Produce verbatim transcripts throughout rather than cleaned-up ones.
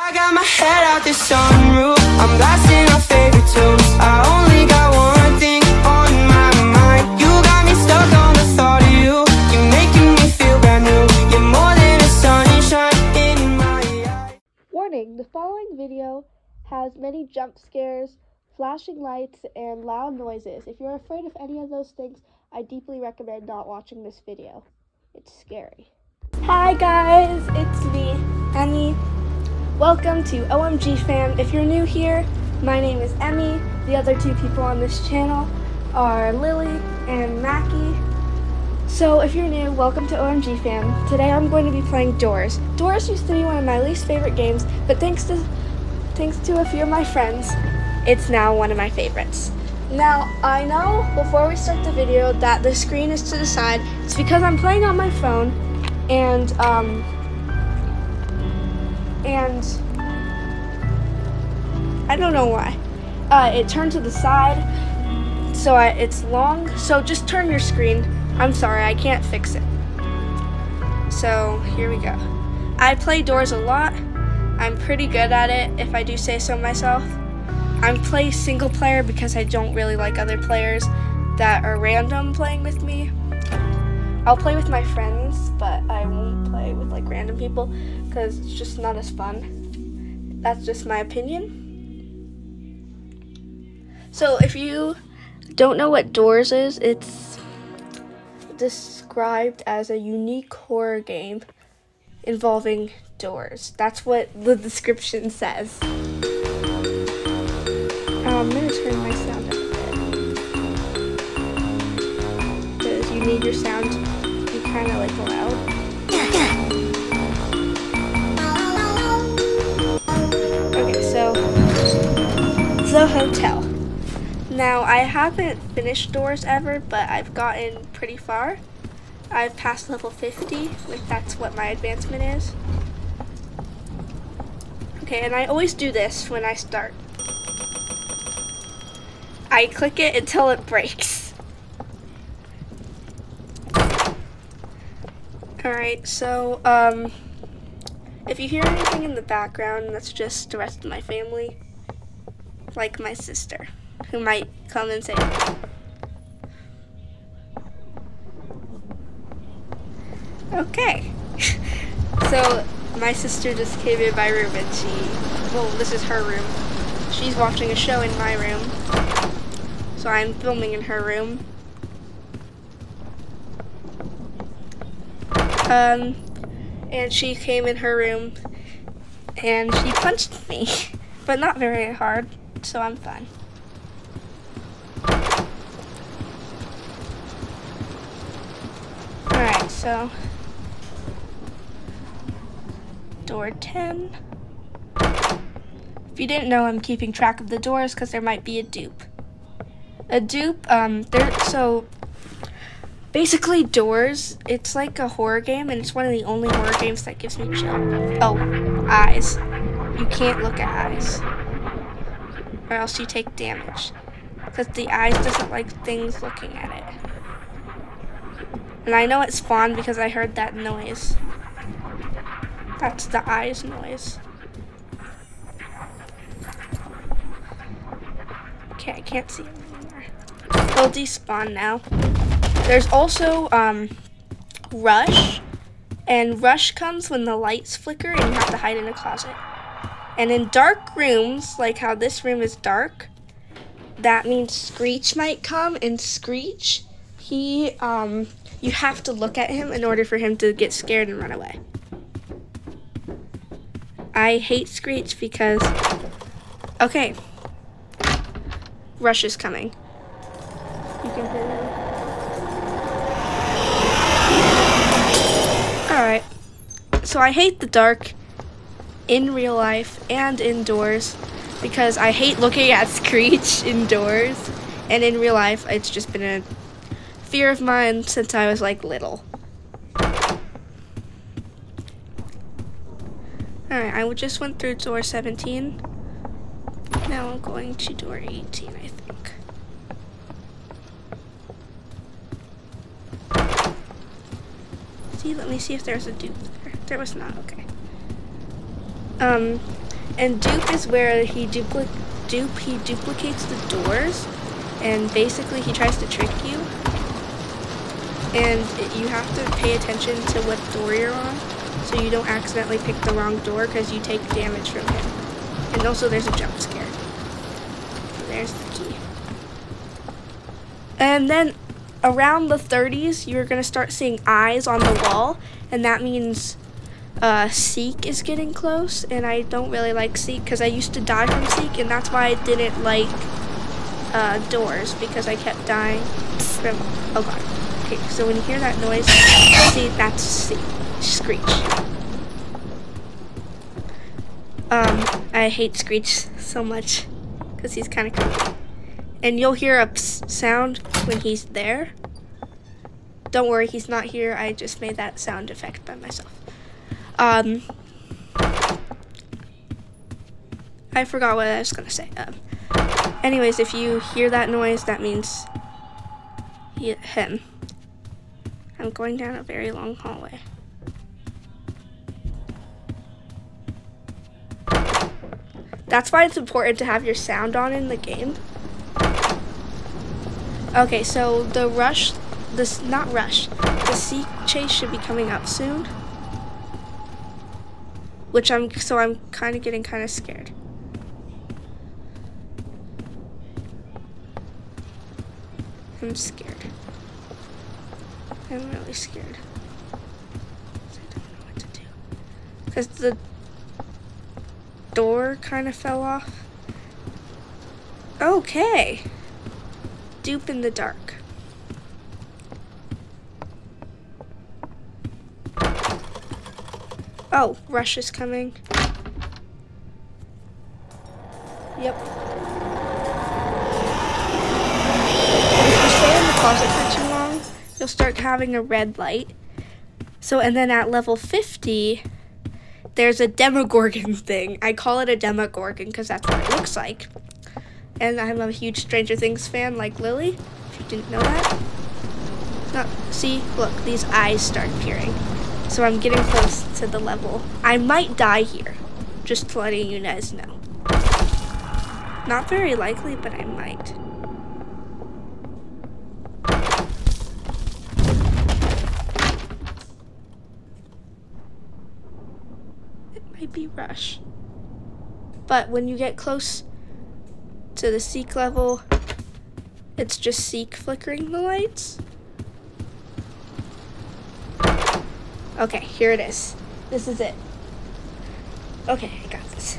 I got my head out the sunroof, I'm blasting our favorite tunes. I only got one thing on my mind. You got me stuck on the thought of you. You're making me feel brand new. You're more than a sunshine in my eyes. Warning, the following video has many jump scares, flashing lights, and loud noises. If you're afraid of any of those things, I deeply recommend not watching this video. It's scary. Hi guys, it's me, Emmy. Welcome to O M G Fam. If you're new here, my name is Emmy. The other two people on this channel are Lily and Mackie. So if you're new, welcome to O M G Fam. Today I'm going to be playing Doors. Doors used to be one of my least favorite games, but thanks to thanks to a few of my friends, it's now one of my favorites. Now, I know before we start the video that the screen is to the side. It's because I'm playing on my phone, and um and I don't know why. Uh, it turned to the side, so I, it's long. So just turn your screen. I'm sorry, I can't fix it. So here we go. I play Doors a lot. I'm pretty good at it, if I do say so myself. I play single player because I don't really like other players that are random playing with me. I'll play with my friends, but I won't play with like random people because it's just not as fun. That's just my opinion. So if you don't know what Doors is, it's described as a unique horror game involving doors. That's what the description says. I'm going to turn my sound up a bit, because you need your sound to be kind of like loud. Okay, so the hotel. Now, I haven't finished Doors ever, but I've gotten pretty far. I've passed level fifty, like that's what my advancement is. Okay, and I always do this when I start. I click it until it breaks. Alright, so, um, if you hear anything in the background, that's just the rest of my family. Like my sister, who might come and say hi. Okay. So, my sister just came in my room and she, well, this is her room. She's watching a show in my room. So I'm filming in her room. Um, and she came in her room and she punched me, but not very hard, so I'm fine. Alright, so door ten. If you didn't know, I'm keeping track of the doors because there might be a dupe. A dupe, um, there, so basically Doors, it's like a horror game, and it's one of the only horror games that gives me chill. Oh, eyes. You can't look at eyes, or else you take damage, because the eyes doesn't like things looking at it. And I know it spawned because I heard that noise. That's the eyes noise. Okay, I can't see it anymore. They'll despawn now. There's also um, Rush, and Rush comes when the lights flicker and you have to hide in a closet. And in dark rooms, like how this room is dark, that means Screech might come, and Screech, he, um, you have to look at him in order for him to get scared and run away. I hate Screech because, okay, Rush is coming. You can hear him. Alright, so I hate the dark in real life and indoors because I hate looking at Screech indoors, and in real life it's just been a fear of mine since I was like little. Alright, I just went through door seventeen. Now I'm going to door eighteen, I think. See, let me see if there's a dupe there. There was not, okay. Um, And dupe is where he dupli dupe he duplicates the doors, and basically he tries to trick you. And it, you have to pay attention to what door you're on, so you don't accidentally pick the wrong door, because you take damage from him. And also there's a jump scare. So there's the key. And then around the thirties, you're gonna start seeing eyes on the wall, and that means uh, Seek is getting close. And I don't really like Seek because I used to die from Seek, and that's why I didn't like uh, doors, because I kept dying from. Oh god. Okay, so when you hear that noise, see, that's Seek. Screech. Um, I hate Screech so much because he's kind of creepy. And you'll hear a psst sound when he's there. Don't worry, he's not here. I just made that sound effect by myself. Um, I forgot what I was gonna say. Um, anyways, if you hear that noise, that means he, him. I'm going down a very long hallway. That's why it's important to have your sound on in the game. Okay, so the rush, this not rush, the Seek chase should be coming up soon. Which I'm, so I'm kind of getting kind of scared. I'm scared. I'm really scared. I don't know what to do. Because the door kind of fell off. Okay. Dupe in the dark. Oh, Rush is coming. Yep. If you stay in the closet for too long, you'll start having a red light. So, and then at level fifty, there's a Demogorgon thing. I call it a Demogorgon because that's what it looks like. And I'm a huge Stranger Things fan like Lily, if you didn't know that. No, see, look, these eyes start appearing. So I'm getting close to the level. I might die here, just letting you guys know. Not very likely, but I might. It might be Rush. But when you get close to the Seek level, it's just Seek flickering the lights. Okay, here it is. This is it. Okay, I got this.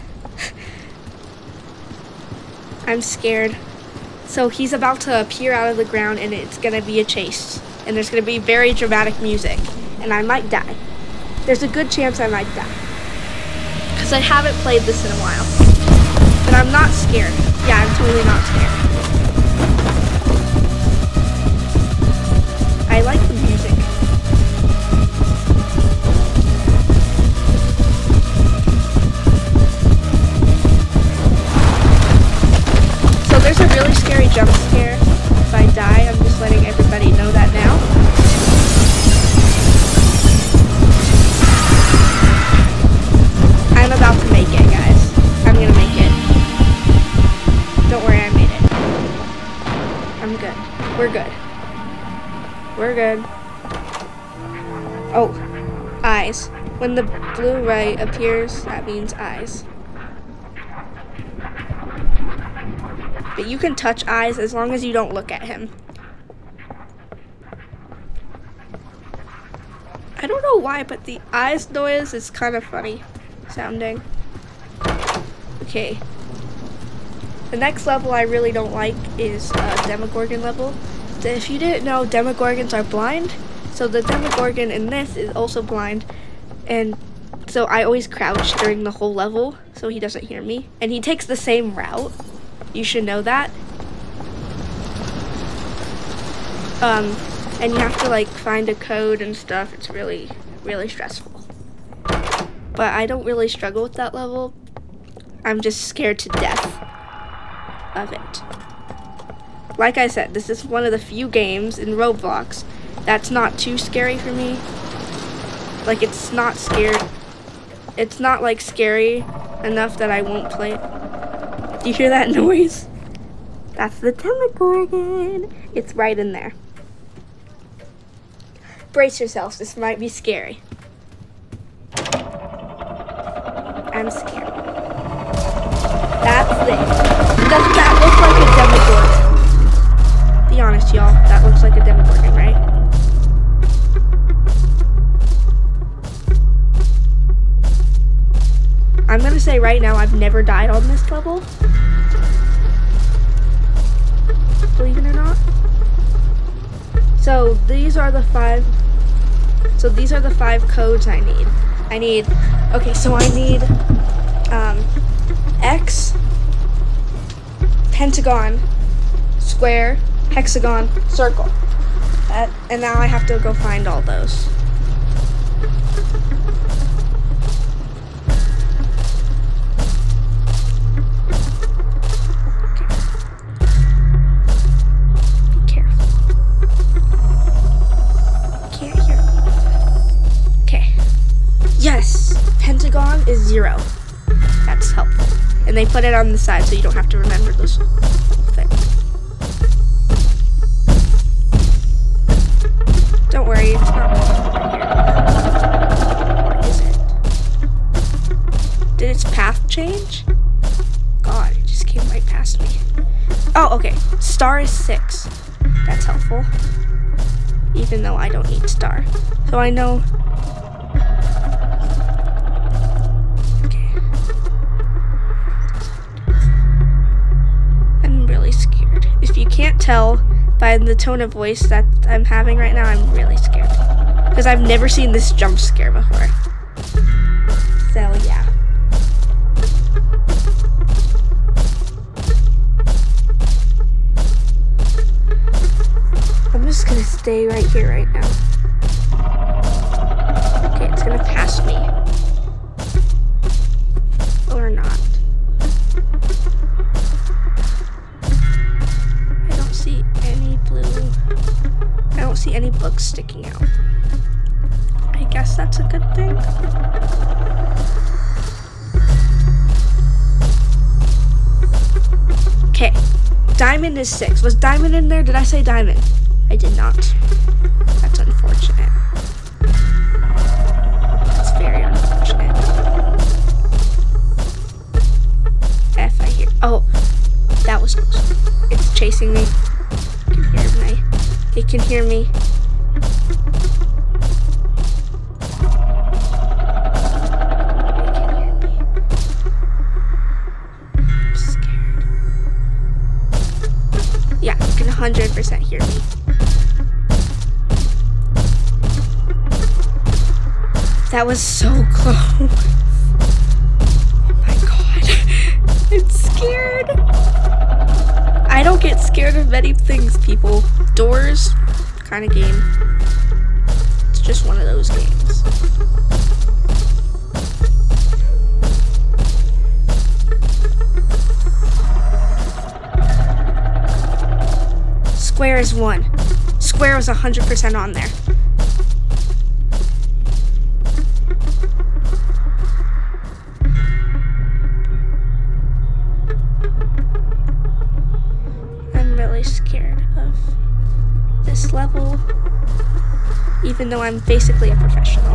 I'm scared. So he's about to appear out of the ground, and it's gonna be a chase. And there's gonna be very dramatic music. And I might die. There's a good chance I might die. Because I haven't played this in a while. But I'm not scared. Yeah, I'm totally not scared. I like the music. So there's a really scary jump scare. If I die, I'm just letting everybody know that now. I'm about to make it, guys. I'm gonna make it. Don't worry, I made it. I'm good. We're good. We're good. Oh, eyes. When the blue light appears, that means eyes. But you can touch eyes as long as you don't look at him. I don't know why, but the eyes noise is kind of funny sounding. Okay. The next level I really don't like is uh, Demogorgon level. If you didn't know, Demogorgons are blind. So the Demogorgon in this is also blind. And so I always crouch during the whole level so he doesn't hear me. And he takes the same route. You should know that. Um, and you have to like find a code and stuff. It's really, really stressful. But I don't really struggle with that level. I'm just scared to death of it. Like I said, this is one of the few games in Roblox that's not too scary for me. Like, it's not scared. It's not like scary enough that I won't play it. Do you hear that noise? That's the Demogorgon. It's right in there. Brace yourselves, this might be scary. I'm scared. That's it. Doesn't that look like a Demogorgon? Be honest, y'all. That looks like a Demogorgon, right? I'm gonna say right now, I've never died on this level. Believe it or not. So these are the five. So these are the five codes I need. I need. Okay, so I need um, X, pentagon, square, hexagon, circle. That, and now I have to go find all those. Pentagon is zero. That's helpful. And they put it on the side so you don't have to remember those things. Don't worry, it's not over here. What is it? Did its path change? God, it just came right past me. Oh, okay. Star is six. That's helpful. Even though I don't need star. So I know. Can't tell by the tone of voice that I'm having right now, I'm really scared. Because I've never seen this jump scare before. So, yeah. I'm just gonna stay right here right now. Okay, it's gonna pass me. Or not. I don't see any books sticking out. I guess that's a good thing. Okay, diamond is six. Was diamond in there? Did I say diamond? I did not. That's unfortunate. That's very unfortunate. F, I hear. Oh, that was close. It's chasing me. It can hear me. It can hear me. I'm scared. Yeah, it can one hundred percent hear me. That was so close. Oh my god. I'm scared. I don't get scared of many things, people. Doors, kind of game. It's just one of those games. Square is one. Square was one hundred percent on there. Scared of this level, even though I'm basically a professional.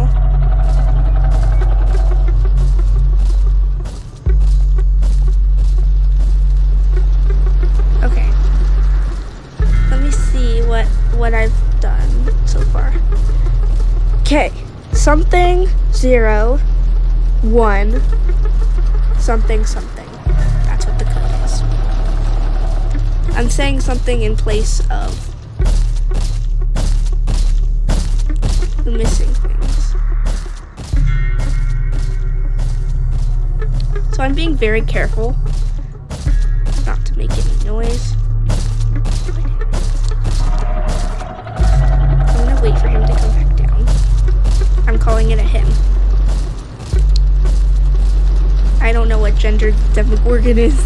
Okay, let me see what what I've done so far. Okay, something zero one something something. That's what the code is. I'm saying something in place of the missing things. So I'm being very careful not to make any noise. I'm gonna wait for him to come back down. I'm calling it a him. I don't know what gender Demogorgon is.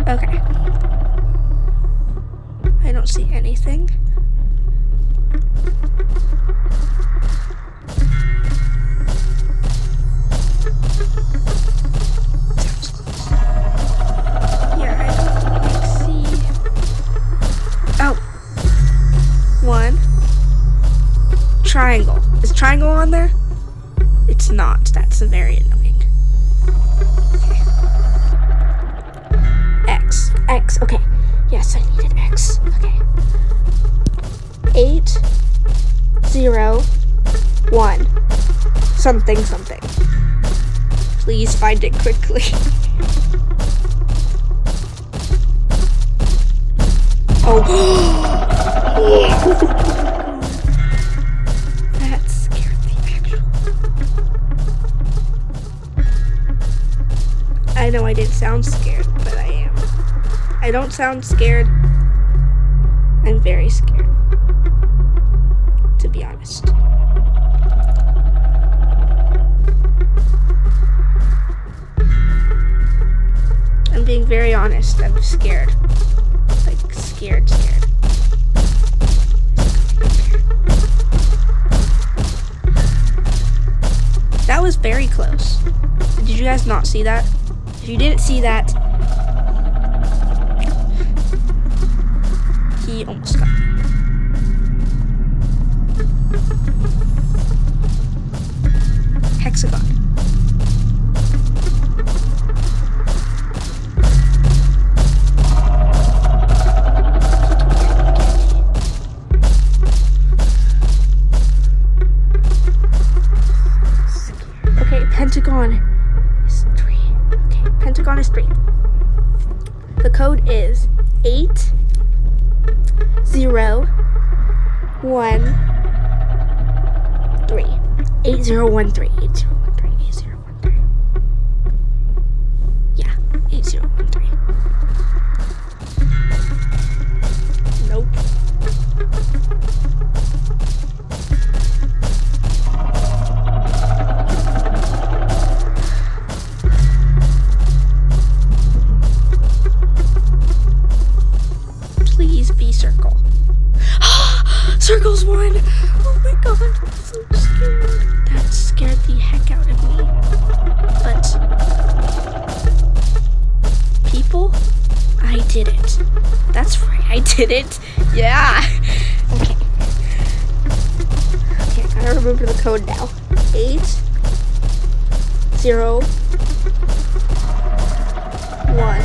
Okay. I don't see anything. Yeah, I don't like see. Oh. One. Triangle. Is triangle on there? It's not. That's very annoying. Okay. X. X. Okay. Yes, I needed X. Okay. Eight. Zero. One. Something, something. Please find it quickly. Oh. That scared me, actually. I know I didn't sound scared, but I am. I don't sound scared. I'm very scared, to be honest. I'm being very honest. I'm scared. Like, scared, scared. That was very close. Did you guys not see that? If you didn't see that, he almost got me. Hexagon. Okay, pentagon is three. Okay, pentagon is three. The code is eight zero one three. Eight zero one three. Eight zero one three. Eight zero one three. Yeah, eight zero one three. Nope. Please be circle. Circle's one. Oh my god, I'm so scared. That scared the heck out of me. But people, I did it. That's right, I did it. Yeah. Okay. Okay, I gotta remember the code now. Eight zero one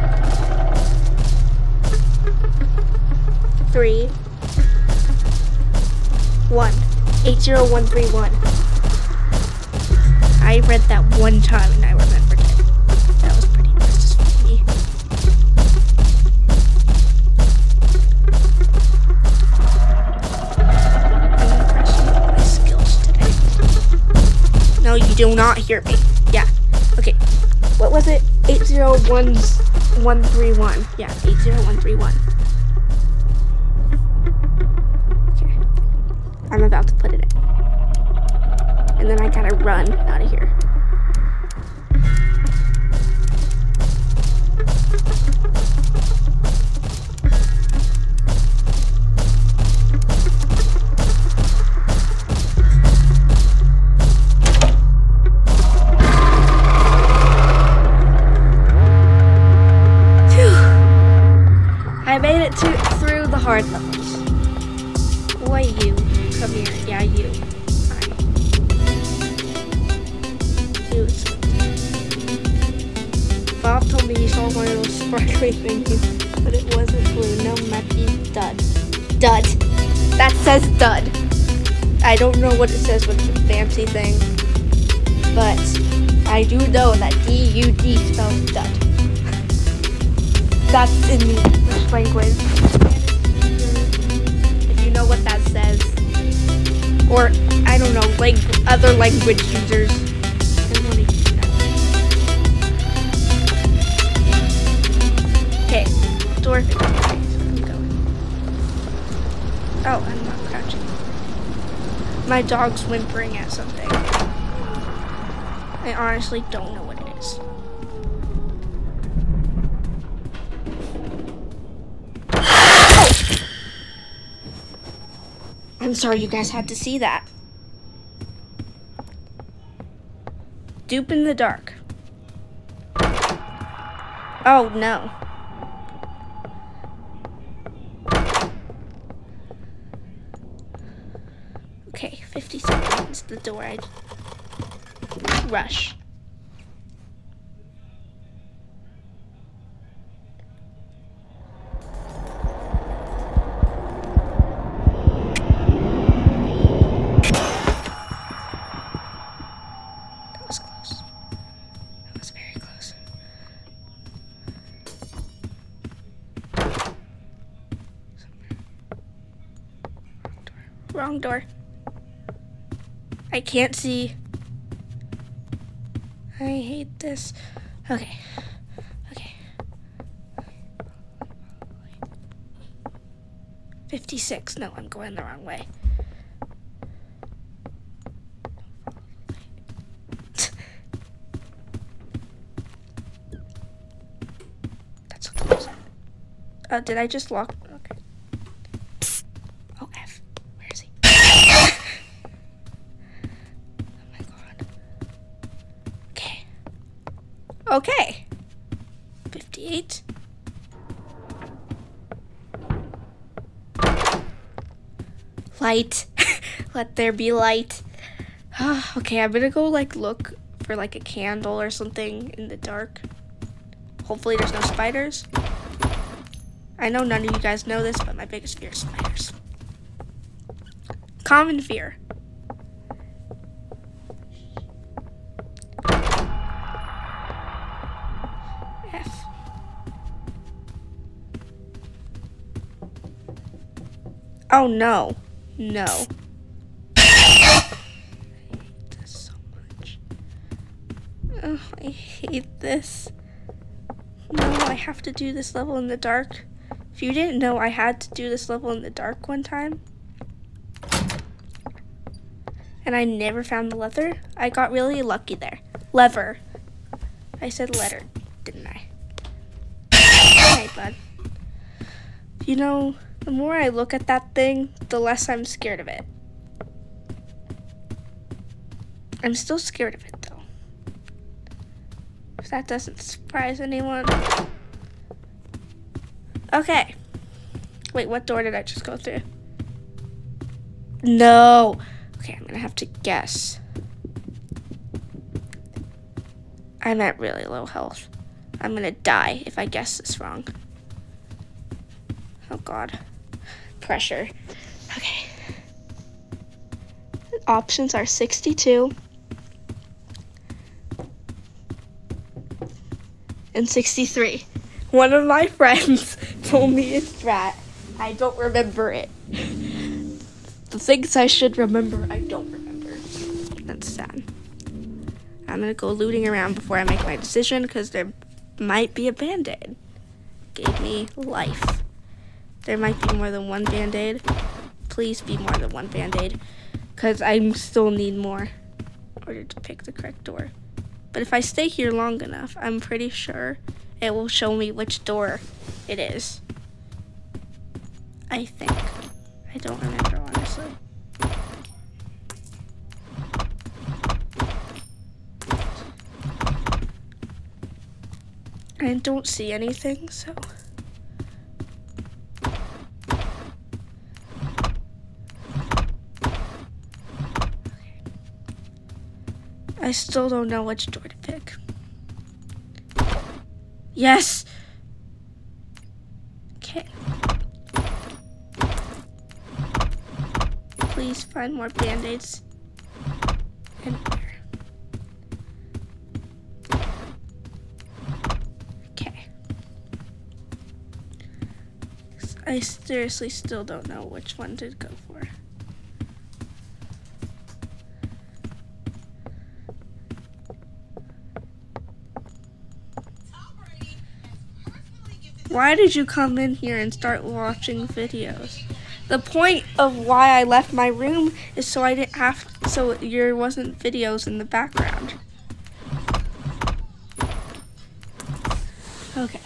three one. Eight zero one three one. I read that one time and I remembered it. That was pretty precious for me. I'm impressed with my skills today. No, you do not hear me. Yeah. Okay. What was it? Eight zero one one three one. Yeah, eight zero one three one. I'm about to put it in. And then I gotta run out of here. Phew. I made it to through the hard levels. Boy, you. Come here. Yeah, you. Hi. You. Bob told me he saw one of those sparkly things, but it wasn't blue. No, Mackey's dud. Dud. That says dud. I don't know what it says with the fancy thing, but I do know that D U D spells dud. That's in the English language. If you know what that says. Or, I don't know, like other language users. I don't want to use that. Okay, door. Okay, I'm going. Oh, I'm not crouching. My dog's whimpering at something. I honestly don't know what it is. I'm sorry you guys had to see that. Dupe in the dark. Oh no. Okay, fifty seconds. The door. I rush. That was close. That was very close. Wrong door. Wrong door. I can't see. I hate this. Okay. Okay. fifty-six. No, I'm going the wrong way. That's what that was. Uh, did I just lock? Okay. Oh, F. Where is he? Okay. fifty-eight. Light. Let there be light. Okay, I'm gonna go like look for like a candle or something in the dark. Hopefully there's no spiders. I know none of you guys know this, but my biggest fear is spiders. Common fear. F. Oh no. No. I hate this so much. Oh, I hate this. No, I have to do this level in the dark. If you didn't know, I had to do this level in the dark one time. And I never found the leather. I got really lucky there. Lever. I said letter, didn't I? Hey, bud. You know, the more I look at that thing, the less I'm scared of it. I'm still scared of it, though. If that doesn't surprise anyone. Okay. Wait, what door did I just go through? No. Okay, I'm gonna have to guess. I'm at really low health. I'm gonna die if I guess this wrong. Oh god. Pressure. Okay. Options are sixty-two and sixty-three. One of my friends told me a strat. I don't remember it. The things I should remember, I don't remember. That's sad. I'm gonna go looting around before I make my decision because there might be a band-aid. Gave me life. There might be more than one band-aid. Please be more than one band-aid because I still need more in order to pick the correct door. But if I stay here long enough, I'm pretty sure it will show me which door it is. I think. I don't remember, honestly. I don't see anything, so. Okay. I still don't know which door to pick. Yes! Okay. Please find more band-aids. And here. Okay. I seriously still don't know which one to go for. Why did you come in here and start watching videos? The point of why I left my room is so I didn't have, so there wasn't videos in the background. Okay.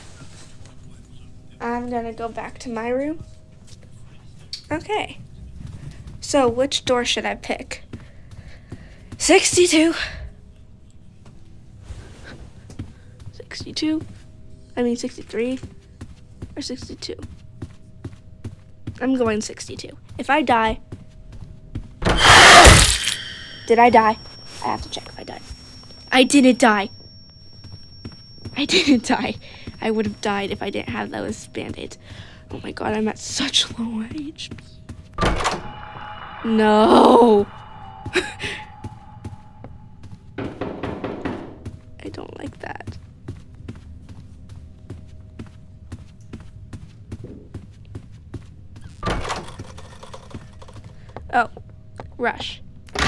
I'm gonna go back to my room. Okay. So, which door should I pick? sixty-two. sixty-two. I mean sixty-three or sixty-two. I'm going sixty-two. If I die... Did I die? I have to check if I died. I didn't die. I didn't die. I would have died if I didn't have those band-aids. Oh my god, I'm at such low H P. No. I don't like that. Oh, rush.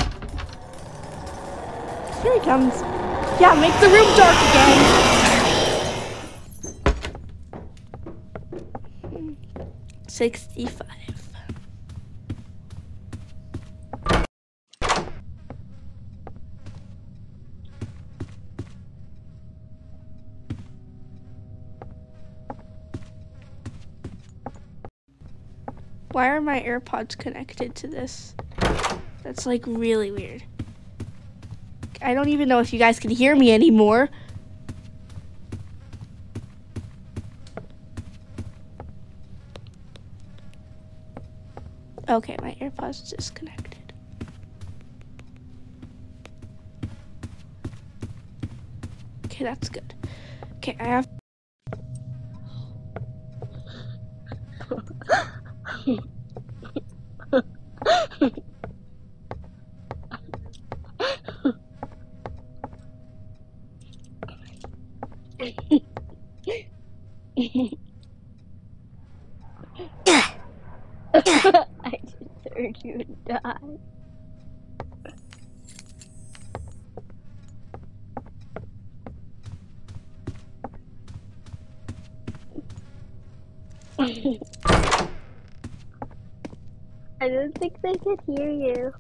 Here he comes. Yeah, make the room dark again. sixty-five. Why are my AirPods connected to this? That's like really weird. I don't even know if you guys can hear me anymore. Okay, my AirPods disconnected. Okay, that's good. Okay, I have... I just heard you die. I don't think they could hear you.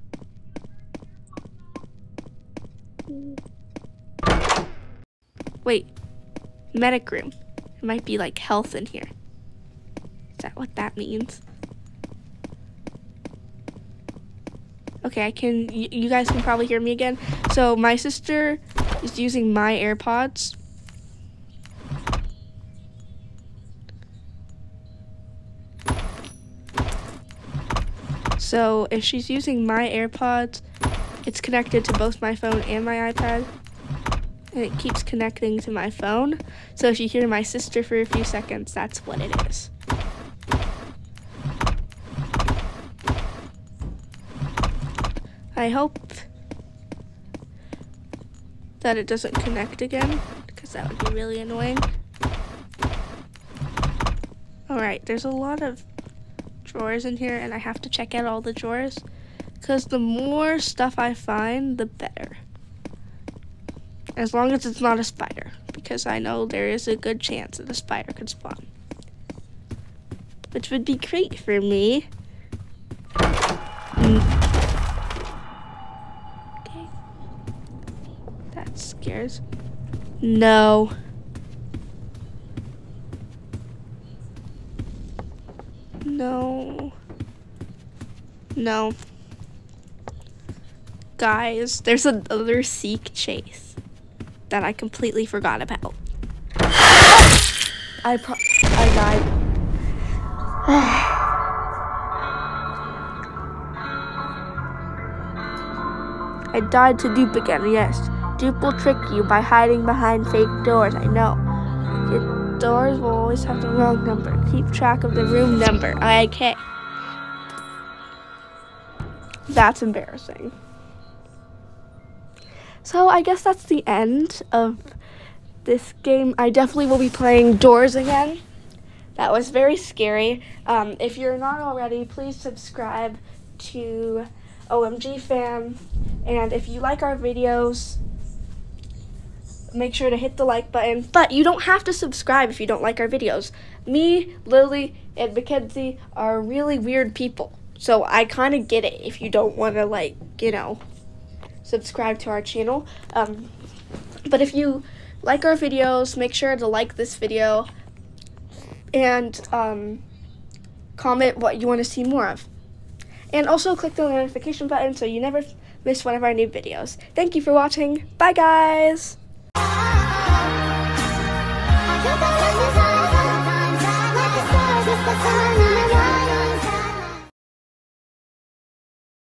Wait, medic room. It might be like health in here. Is that what that means? Okay, I can, y you guys can probably hear me again. So my sister is using my AirPods. So if she's using my AirPods, it's connected to both my phone and my iPad. And it keeps connecting to my phone. So if you hear my sister for a few seconds, that's what it is. I hope that it doesn't connect again, because that would be really annoying. Alright, there's a lot of drawers in here, and I have to check out all the drawers, because the more stuff I find, the better. As long as it's not a spider, because I know there is a good chance that a spider could spawn. Which would be great for me. Mm. Okay. That scares. No. No. No. Guys, there's another seek chase that I completely forgot about. I pro- I died. I died to dupe again, yes. Dupe will trick you by hiding behind fake doors, I know. Your doors will always have the wrong number. Keep track of the room number. Okay. That's embarrassing. So I guess that's the end of this game. I definitely will be playing Doors again. That was very scary. Um, if you're not already, please subscribe to O M G Fam. And if you like our videos, make sure to hit the like button. But you don't have to subscribe if you don't like our videos. Me, Lily, and Mackenzie are really weird people. So I kind of get it if you don't want to, like, you know, subscribe to our channel. Um, but if you like our videos, make sure to like this video and um, comment what you want to see more of. And also click the notification button so you never miss one of our new videos. Thank you for watching. Bye, guys!